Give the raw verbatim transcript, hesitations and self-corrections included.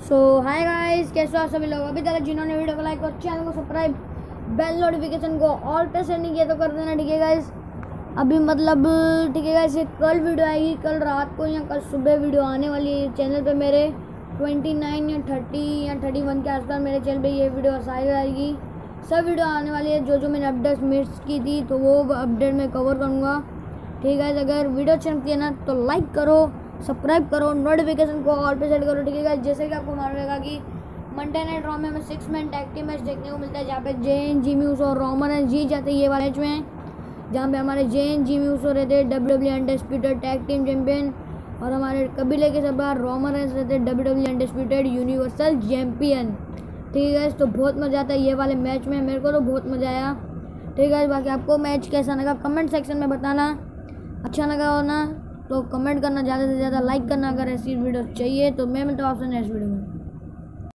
सो hi guys, कैसे हो आप सभी लोग। अभी तक जिन्होंने वीडियो को लाइक और चैनल को सब्सक्राइब, बेल नोटिफिकेशन को ऑल पे सेट नहीं किया तो कर देना, ठीक है गाइस। अभी मतलब ठीक है गाइस, कल वीडियो आएगी, कल रात को या कल सुबह वीडियो आने वाली है चैनल पे मेरे उनतीस या तीस या इकतीस के आसपास मेरे चैनल पे ये वीडियो सारी आएगी। सब वीडियो आने वाली है, जो जो मैंने अपडेट मिस की थी तो वो अपडेट मैं कवर करूँगा, ठीक है। अगर वीडियो अच्छी लगती है ना तो लाइक करो, सब्सक्राइब करो, नोटिफिकेशन को ऑल पे सेट करो, ठीक है। जैसे कि आपको मालूम होगा कि मंडे नाइट रॉ में हमें six man tag team match देखने को मिलता है, जहाँ पे जेन जिमी ऊसो और रोमन रेंस जीत जाते हैं ये वाले मैच में, जहाँ पे हमारे जेन जिमी ऊसो रहते हैं W W undisputed tag team champion और हमारे कबीले के सरदार रोमन रेंस रहते हैं W W undisputed universal champion, ठीक है। तो बहुत मज़ा आता है ये वाले मैच में, मेरे को तो बहुत मज़ा आया, ठीक है। बाकी आपको मैच कैसा लगा कमेंट सेक्शन में बताना, अच्छा लगा हो ना तो कमेंट करना, ज़्यादा से ज़्यादा लाइक करना। अगर ऐसी वीडियो चाहिए तो मैं मिलता हूँ आपसे नेक्स्ट वीडियो में।